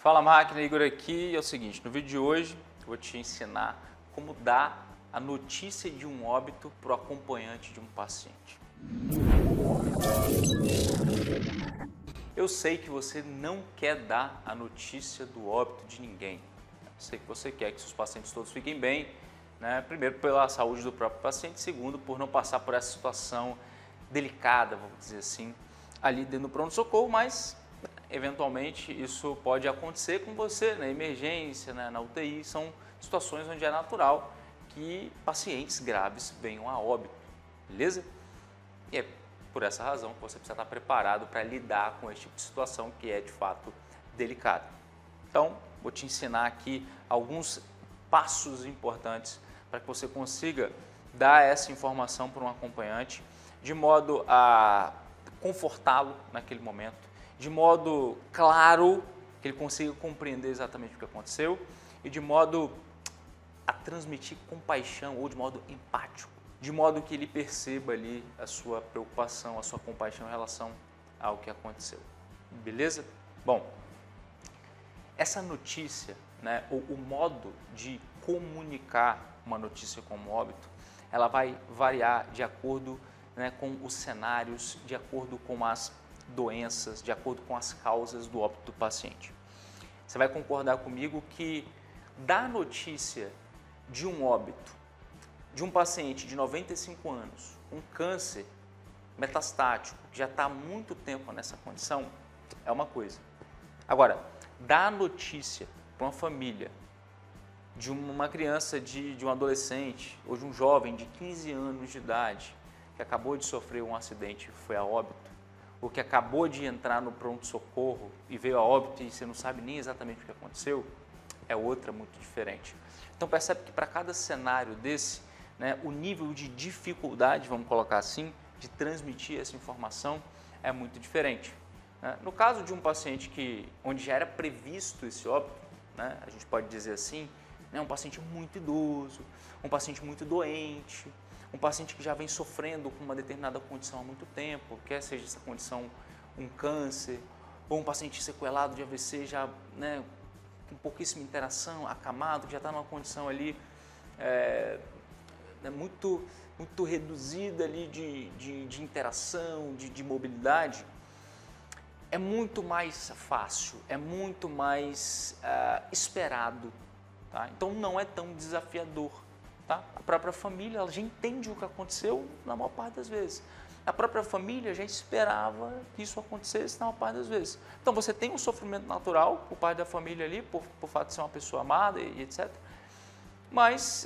Fala máquina, Igor aqui. É o seguinte, no vídeo de hoje eu vou te ensinar como dar a notícia de um óbito para o acompanhante de um paciente. Eu sei que você não quer dar a notícia do óbito de ninguém. Eu sei que você quer que seus pacientes todos fiquem bem, né? Primeiro pela saúde do próprio paciente, segundo por não passar por essa situação delicada, vamos dizer assim, ali dentro do pronto-socorro, mas eventualmente isso pode acontecer com você na emergência, né, na UTI, são situações onde é natural que pacientes graves venham a óbito, beleza? E é por essa razão que você precisa estar preparado para lidar com esse tipo de situação que é de fato delicada. Então, vou te ensinar aqui alguns passos importantes para que você consiga dar essa informação para um acompanhante de modo a confortá-lo naquele momento, de modo claro, que ele consiga compreender exatamente o que aconteceu e de modo a transmitir compaixão ou de modo empático, de modo que ele perceba ali a sua preocupação, a sua compaixão em relação ao que aconteceu. Beleza? Bom, essa notícia, né, o modo de comunicar uma notícia como óbito, ela vai variar de acordo, né, com os cenários, de acordo com as doenças, de acordo com as causas do óbito do paciente. Você vai concordar comigo que dar notícia de um óbito de um paciente de 95 anos, com câncer metastático, que já está há muito tempo nessa condição, é uma coisa. Agora, dar notícia para uma família de uma criança, de um adolescente ou de um jovem de 15 anos de idade que acabou de sofrer um acidente e foi a óbito, ou que acabou de entrar no pronto-socorro e veio a óbito e você não sabe nem exatamente o que aconteceu, é outra muito diferente. Então percebe que para cada cenário desse, né, o nível de dificuldade, vamos colocar assim, de transmitir essa informação é muito diferente. Né? No caso de um paciente onde já era previsto esse óbito, né, a gente pode dizer assim, né, um paciente muito idoso, um paciente muito doente, um paciente que já vem sofrendo com uma determinada condição há muito tempo, quer seja essa condição um câncer, ou um paciente sequelado de AVC já, né, com pouquíssima interação, acamado, que já está numa condição ali muito reduzida ali de interação, de mobilidade, é muito mais fácil, é muito mais esperado, tá? Então não é tão desafiador. Tá? A própria família ela já entende o que aconteceu na maior parte das vezes. A própria família já esperava que isso acontecesse na maior parte das vezes. Então você tem um sofrimento natural por parte da família ali, por fato de ser uma pessoa amada e etc. Mas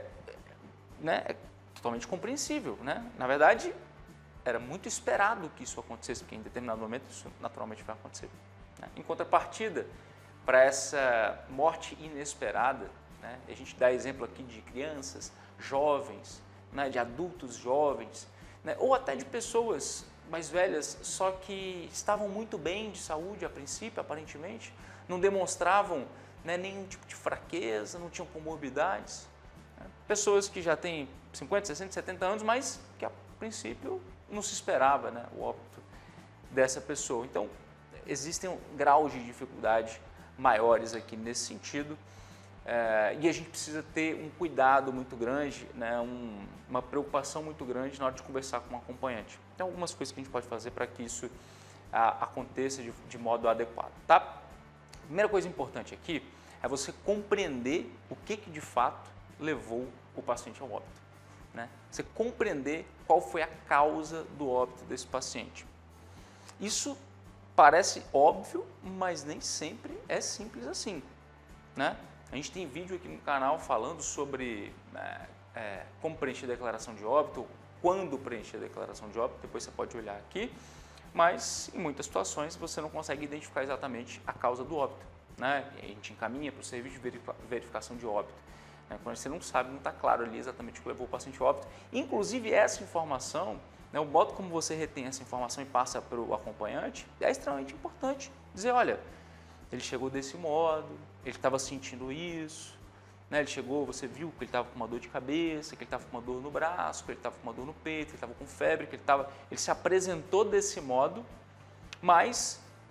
né, é totalmente compreensível. Né? Na verdade, era muito esperado que isso acontecesse, porque em determinado momento isso naturalmente vai acontecer. Né? Em contrapartida, para essa morte inesperada, né? A gente dá exemplo aqui de crianças, jovens, né? De adultos jovens, né? Ou até de pessoas mais velhas, só que estavam muito bem de saúde a princípio, aparentemente, não demonstravam, né, nenhum tipo de fraqueza, não tinham comorbidades. Né? Pessoas que já têm 50, 60, 70 anos, mas que a princípio não se esperava, né, o óbito dessa pessoa. Então, existem graus de dificuldade maiores aqui nesse sentido. E a gente precisa ter um cuidado muito grande, né, uma preocupação muito grande na hora de conversar com um acompanhante. Tem algumas coisas que a gente pode fazer para que isso aconteça de modo adequado. Tá? A primeira coisa importante aqui é você compreender o que de fato levou o paciente ao óbito. Né? Você compreender qual foi a causa do óbito desse paciente. Isso parece óbvio, mas nem sempre é simples assim. Né? A gente tem vídeo aqui no canal falando sobre como preencher a declaração de óbito, quando preencher a declaração de óbito, depois você pode olhar aqui, mas em muitas situações você não consegue identificar exatamente a causa do óbito. Né? A gente encaminha para o serviço de verificação de óbito. Né? Quando você não sabe, não está claro ali exatamente o que levou o paciente ao óbito. Inclusive essa informação, né, o modo como você retém essa informação e passa para o acompanhante é extremamente importante. Dizer, olha, ele chegou desse modo, ele estava sentindo isso, né? Ele chegou, você viu que ele estava com uma dor de cabeça, que ele estava com uma dor no braço, que ele estava com uma dor no peito, que ele estava com febre, que ele se apresentou desse modo, mas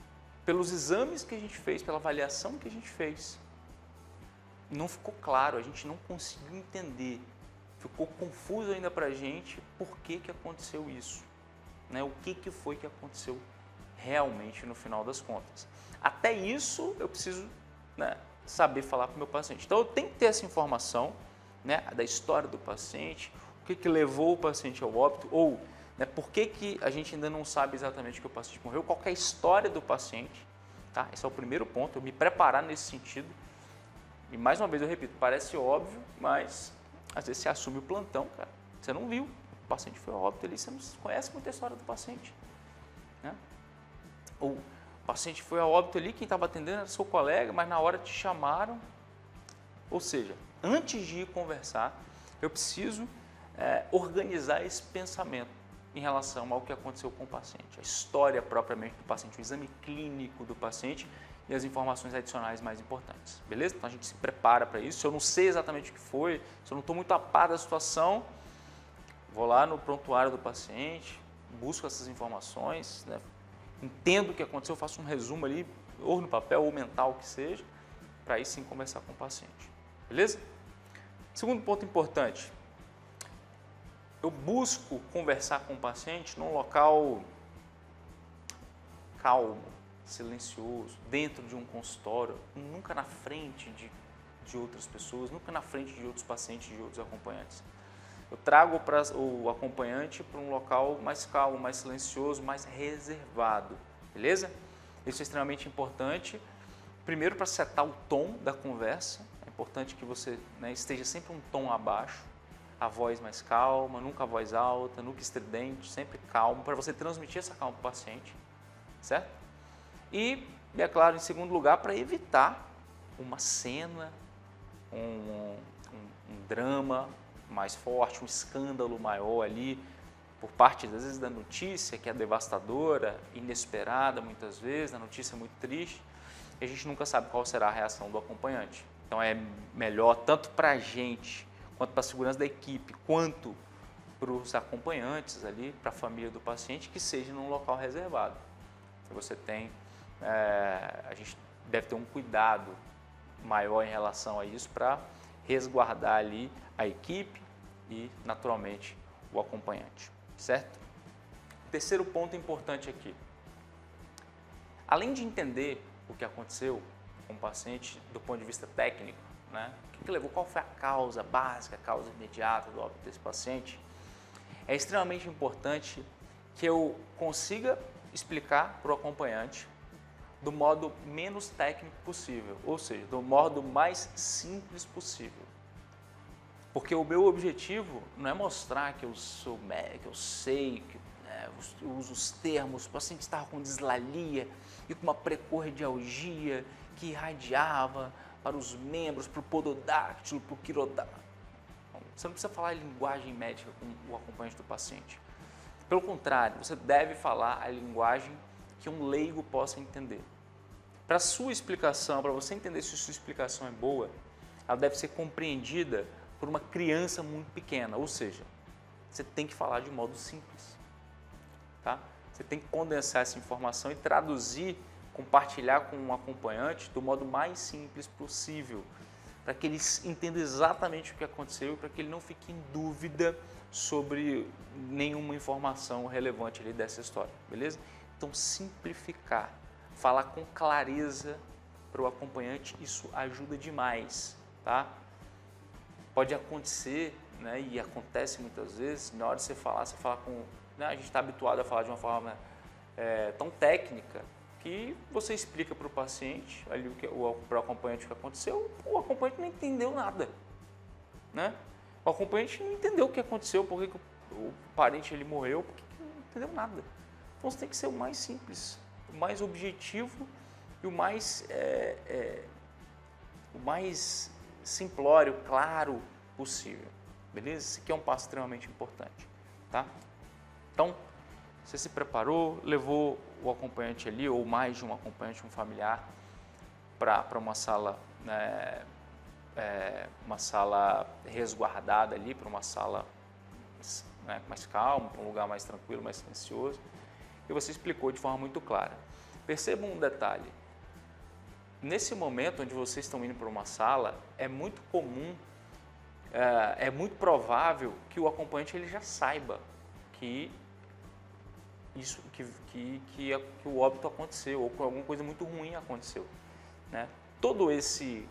pelos exames que a gente fez, pela avaliação que a gente fez, não ficou claro, a gente não conseguiu entender, ficou confuso ainda para a gente por que aconteceu isso, né? O que foi que aconteceu realmente no final das contas. Até isso eu preciso, né, saber falar para o meu paciente. Então eu tenho que ter essa informação, né, da história do paciente, o que levou o paciente ao óbito, ou, né, por que a gente ainda não sabe exatamente que o paciente morreu, qual é a história do paciente. Tá? Esse é o primeiro ponto, eu me preparar nesse sentido. E mais uma vez eu repito, parece óbvio, mas às vezes você assume o plantão, cara, você não viu, o paciente foi ao óbito ali, você não conhece muito a história do paciente, né? Ou o paciente foi ao óbito ali, quem estava atendendo era seu colega, mas na hora te chamaram. Ou seja, antes de ir conversar, eu preciso organizar esse pensamento em relação ao que aconteceu com o paciente, a história propriamente do paciente, o exame clínico do paciente e as informações adicionais mais importantes, beleza? Então a gente se prepara para isso. Se eu não sei exatamente o que foi, se eu não estou muito a par da situação, vou lá no prontuário do paciente, busco essas informações, né? Entendo o que aconteceu, faço um resumo ali, ou no papel ou mental, que seja, para aí sim conversar com o paciente, beleza? Segundo ponto importante, eu busco conversar com o paciente num local calmo, silencioso, dentro de um consultório, nunca na frente de outras pessoas, nunca na frente de outros pacientes, de outros acompanhantes. Eu trago o acompanhante para um local mais calmo, mais silencioso, mais reservado, beleza? Isso é extremamente importante. Primeiro, para setar o tom da conversa, é importante que você, né, esteja sempre um tom abaixo, a voz mais calma, nunca a voz alta, nunca estridente, sempre calmo, para você transmitir essa calma para o paciente, certo? E, é claro, em segundo lugar, para evitar uma cena, um drama mais forte, um escândalo maior ali, por parte, às vezes, da notícia, que é devastadora, inesperada muitas vezes, a notícia é muito triste, e a gente nunca sabe qual será a reação do acompanhante. Então é melhor, tanto para a gente, quanto para a segurança da equipe, quanto para os acompanhantes ali, para a família do paciente, que seja num local reservado. Se você tem, a gente deve ter um cuidado maior em relação a isso para resguardar ali a equipe e, naturalmente, o acompanhante, certo? Terceiro ponto importante aqui. Além de entender o que aconteceu com o paciente do ponto de vista técnico, né? O que levou, qual foi a causa básica, a causa imediata do óbito desse paciente, é extremamente importante que eu consiga explicar para o acompanhante do modo menos técnico possível, ou seja, do modo mais simples possível. Porque o meu objetivo não é mostrar que eu sou médico, que eu sei, que eu uso os termos, o paciente estava com dislalia e com uma precordialgia que irradiava para os membros, para o pododáctilo, para o quirodáctilo. Você não precisa falar a linguagem médica com o acompanhante do paciente. Pelo contrário, você deve falar a linguagem que um leigo possa entender. Para a sua explicação, para você entender se a sua explicação é boa, ela deve ser compreendida por uma criança muito pequena, ou seja, você tem que falar de modo simples, tá? Você tem que condensar essa informação e traduzir, compartilhar com um acompanhante do modo mais simples possível, para que ele entenda exatamente o que aconteceu e para que ele não fique em dúvida sobre nenhuma informação relevante ali dessa história, beleza? Então, simplificar, falar com clareza para o acompanhante, isso ajuda demais, tá? Pode acontecer, né, e acontece muitas vezes, na hora de você fala com... Né, a gente está habituado a falar de uma forma tão técnica que você explica para o paciente, para o acompanhante o que aconteceu, o acompanhante não entendeu nada, né? O acompanhante não entendeu o que aconteceu, por que o parente ele morreu, porque não entendeu nada. Então você tem que ser o mais simples, o mais objetivo e o mais simplório, claro possível, beleza? Esse aqui é um passo extremamente importante, tá? Então, você se preparou, levou o acompanhante ali, ou mais de um acompanhante, um familiar, para uma sala, uma sala resguardada ali, para uma sala, né, mais calma, para um lugar mais tranquilo, mais silencioso, e você explicou de forma muito clara. Percebam um detalhe. Nesse momento onde vocês estão indo para uma sala, é muito comum, é muito provável que o acompanhante ele já saiba que isso, que o óbito aconteceu ou que alguma coisa muito ruim aconteceu, né? Todo esse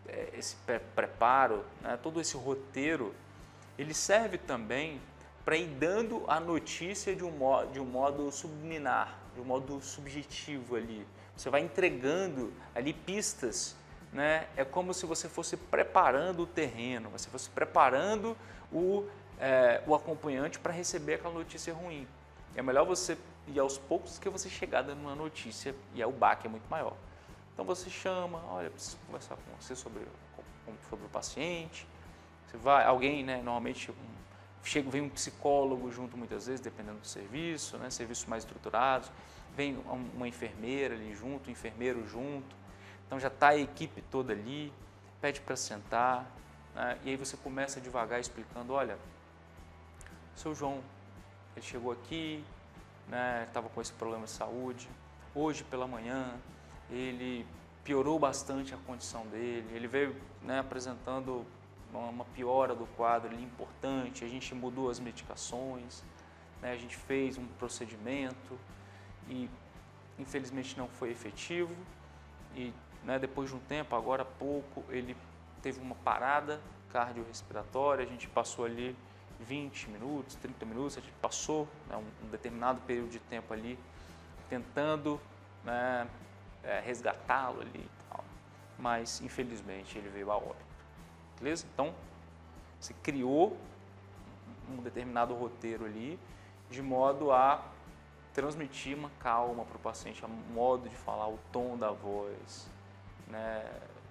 preparo, né? Todo esse roteiro, ele serve também para ir dando a notícia de um modo subliminar, de um modo subjetivo ali. Você vai entregando ali pistas, né? É como se você fosse preparando o terreno, você fosse preparando o acompanhante para receber aquela notícia ruim. É melhor você ir aos poucos que você chegar dando uma notícia e o baque é muito maior. Então você chama, olha, preciso conversar com você sobre o paciente. Você vai, alguém, né, normalmente vem um psicólogo junto muitas vezes, dependendo do serviço, né, serviços mais estruturados. Vem uma enfermeira ali junto, um enfermeiro junto, então já está a equipe toda ali, pede para sentar, né? E aí você começa devagar explicando, olha, seu João, ele chegou aqui, né, estava com esse problema de saúde, hoje pela manhã ele piorou bastante a condição dele, ele veio, né, apresentando uma piora do quadro ali importante, a gente mudou as medicações, né, a gente fez um procedimento, e infelizmente não foi efetivo e, né, depois de um tempo, agora há pouco, ele teve uma parada cardiorrespiratória, a gente passou ali 20 minutos, 30 minutos, a gente passou, né, um determinado período de tempo ali tentando, né, resgatá-lo ali e tal, mas infelizmente ele veio a óbito, beleza? Então, você criou um determinado roteiro ali de modo a transmitir uma calma para o paciente, o modo de falar, o tom da voz, né?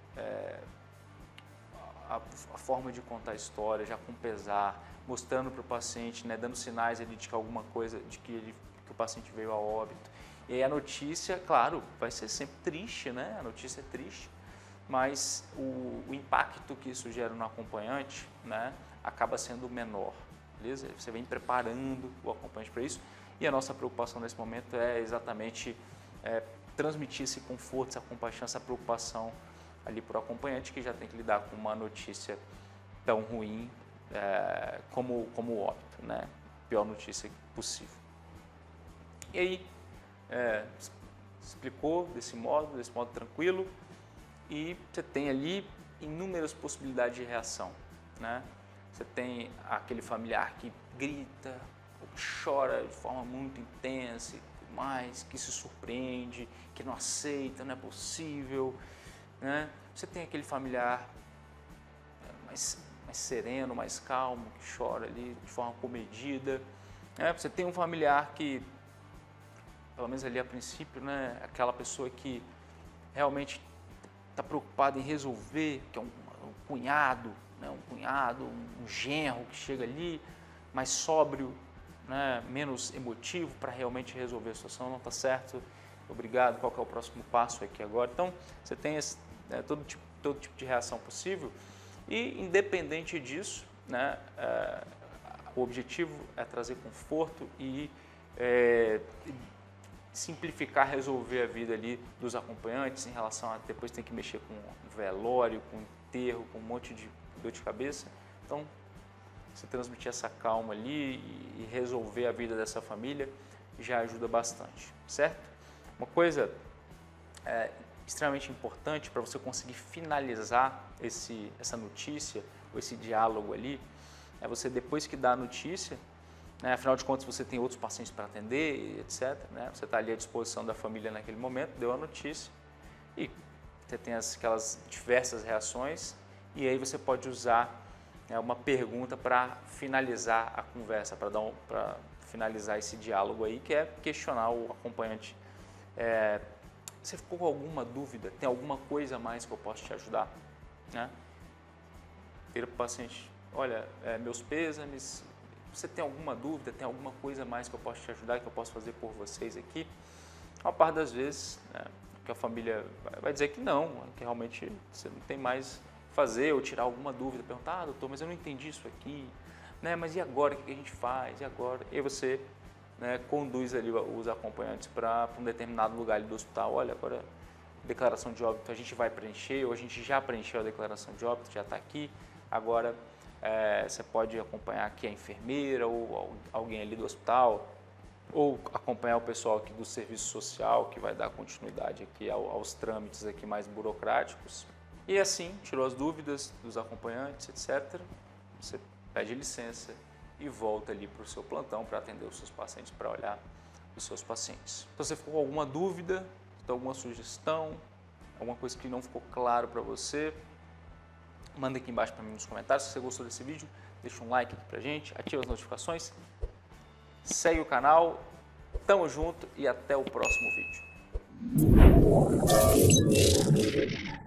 A forma de contar a história, já com pesar, mostrando para o paciente, né? Dando sinais ali de que alguma coisa, de que o paciente veio a óbito. E aí a notícia, claro, vai ser sempre triste, né? A notícia é triste, mas o impacto que isso gera no acompanhante, né, acaba sendo menor, beleza? Você vem preparando o acompanhante para isso. E a nossa preocupação nesse momento é exatamente transmitir esse conforto, essa compaixão, essa preocupação ali para o acompanhante que já tem que lidar com uma notícia tão ruim como o óbito, né? Pior notícia possível. E aí, explicou desse modo tranquilo, e você tem ali inúmeras possibilidades de reação, né? Você tem aquele familiar que grita, chora de forma muito intensa, mais, que se surpreende, que não aceita, não é possível, né? Você tem aquele familiar mais sereno, mais calmo, que chora ali de forma comedida, né? Você tem um familiar que, pelo menos ali a princípio, né, aquela pessoa que realmente está preocupado em resolver, que é um cunhado, né, um genro que chega ali, mais sóbrio, né, menos emotivo para realmente resolver a situação, não está certo, obrigado, qual que é o próximo passo aqui agora? Então, você tem todo tipo de reação possível e, independente disso, né, o objetivo é trazer conforto e simplificar, resolver a vida ali dos acompanhantes em relação a depois tem que mexer com velório, com enterro, com um monte de dor de cabeça. Então, você transmitir essa calma ali e resolver a vida dessa família já ajuda bastante, certo? Uma coisa extremamente importante para você conseguir finalizar essa notícia, ou esse diálogo ali, é você, depois que dá a notícia, né, afinal de contas você tem outros pacientes para atender, etc., né, você está ali à disposição da família naquele momento, deu a notícia e você tem aquelas diversas reações, e aí você pode usar uma pergunta para finalizar a conversa, para finalizar esse diálogo aí, que é questionar o acompanhante. Você ficou com alguma dúvida? Tem alguma coisa a mais que eu posso te ajudar? Né? Vira para o paciente, olha, meus pêsames, você tem alguma dúvida? Tem alguma coisa a mais que eu posso te ajudar, que eu posso fazer por vocês aqui? A par das vezes, né, que a família vai dizer que não, que realmente você não tem mais fazer ou tirar alguma dúvida, perguntar, doutor, mas eu não entendi isso aqui, né? Mas e agora, o que a gente faz? E agora? E aí você né, conduz ali os acompanhantes para um determinado lugar ali do hospital. Olha, agora declaração de óbito a gente vai preencher, ou a gente já preencheu a declaração de óbito, já está aqui, agora você pode acompanhar aqui a enfermeira ou alguém ali do hospital, ou acompanhar o pessoal aqui do serviço social, que vai dar continuidade aqui aos trâmites aqui mais burocráticos. E assim, tirou as dúvidas dos acompanhantes, etc. Você pede licença e volta ali para o seu plantão para atender os seus pacientes, para olhar os seus pacientes. Então, se você ficou com alguma dúvida, alguma sugestão, alguma coisa que não ficou claro para você, manda aqui embaixo para mim nos comentários. Se você gostou desse vídeo, deixa um like aqui pra gente, ativa as notificações, segue o canal, tamo junto e até o próximo vídeo.